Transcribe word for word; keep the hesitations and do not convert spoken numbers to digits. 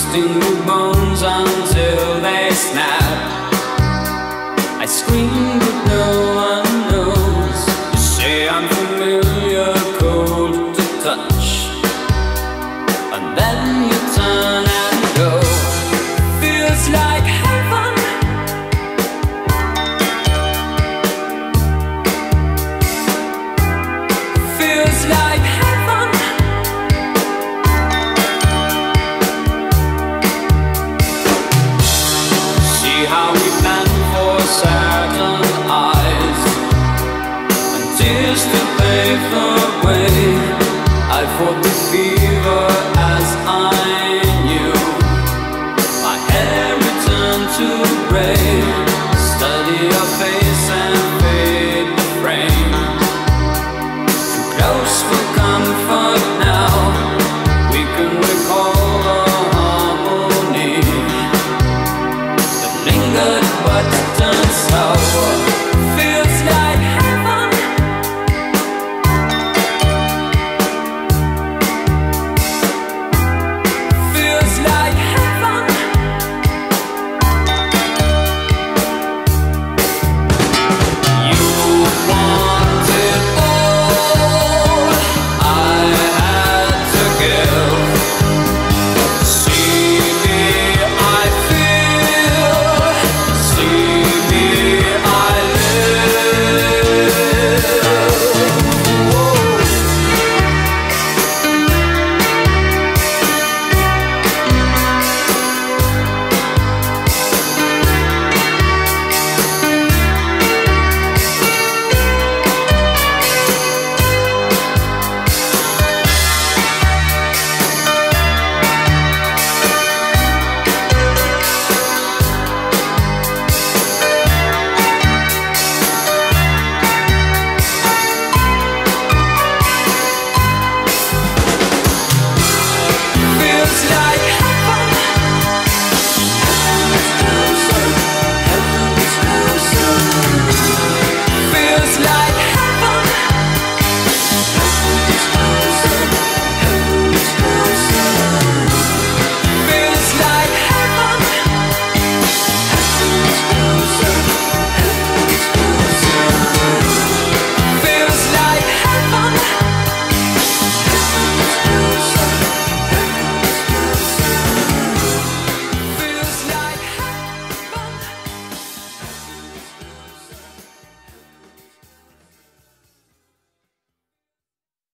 twisting the bones until they snap. I scream but no one knows. You say I'm familiar, cold to touch, and then you turn and go. Feels like heaven. Feels like heaven. See how we plan for certain eyes and tears to pave the way. I fought the fever as I knew. My hair returned to gray. Study your face and fade the frame. Too close for comfort now. We can